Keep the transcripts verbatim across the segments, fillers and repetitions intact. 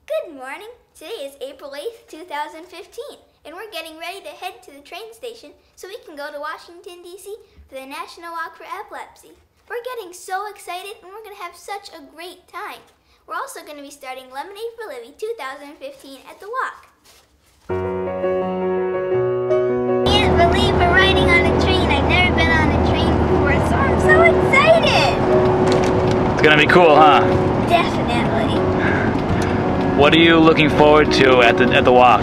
Good morning. Today is April eighth, two thousand fifteen, and we're getting ready to head to the train station so we can go to Washington, D C for the National Walk for Epilepsy. We're getting so excited and we're going to have such a great time. We're also going to be starting Lemonade for Livy two thousand fifteen at the walk. I can't believe we're riding on a train. I've never been on a train before, so I'm so excited. It's going to be cool, huh? Definitely. What are you looking forward to at the at the walk?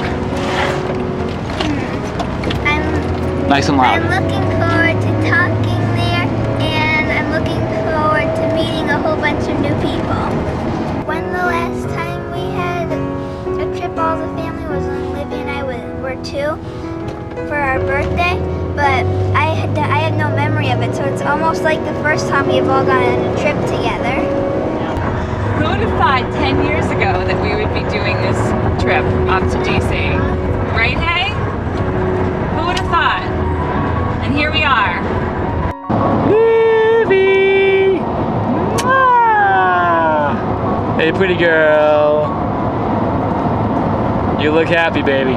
I'm Nice and loud. I'm looking forward to talking there, and I'm looking forward to meeting a whole bunch of new people. When the last time we had a trip, all the family was when Livy and I were two for our birthday, but I had I have no memory of it, so it's almost like the first time we've all gone on a trip together. Who would have thought ten years ago that we would be doing this trip up to D C? Right, hey? Who would have thought? And here we are. Livy! Hey, pretty girl. You look happy, baby.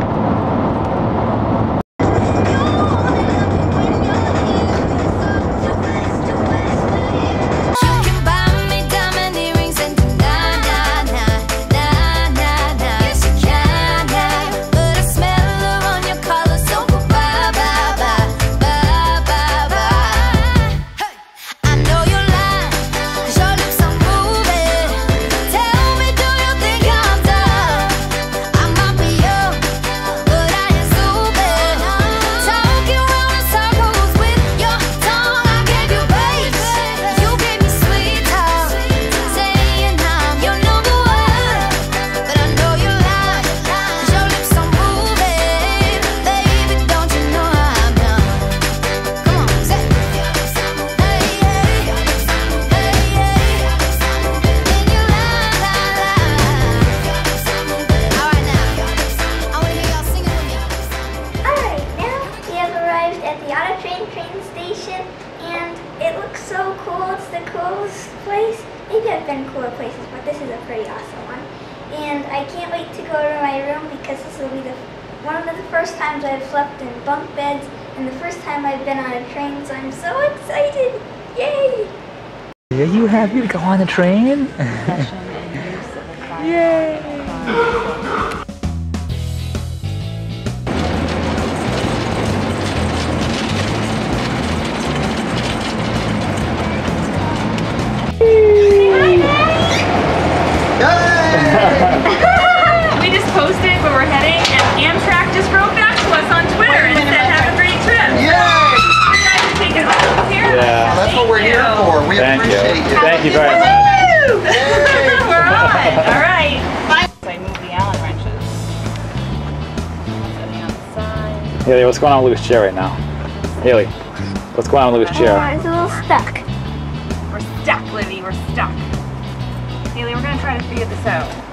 So cool, it's the coolest place. Maybe I've been cooler places, but this is a pretty awesome one. And I can't wait to go to my room because this will be the one of the first times I've slept in bunk beds and the first time I've been on a train, so I'm so excited. Yay! Are you happy to go on the train? Yay! We just posted where we're heading, and Amtrak just wrote back to us on Twitter and said, "Have a great trip." Yay! We're going to take it all here. Yeah. That's what we're here for. We Thank appreciate you. you. Thank you very much. We're on. All right. So I moved the Allen wrenches. Setting on the side. Haley, what's going on with Lou's chair right now? Haley, what's going on with Lou's chair? Oh, it's a little stuck. We're stuck, Livy. We're stuck. Haley, we're going to try to figure this out.